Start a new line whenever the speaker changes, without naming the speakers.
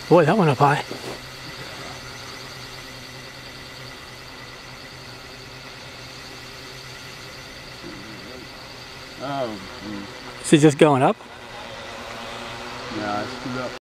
Boy, that went up high.
Oh,
Is it just going up?
yeah, I screwed up.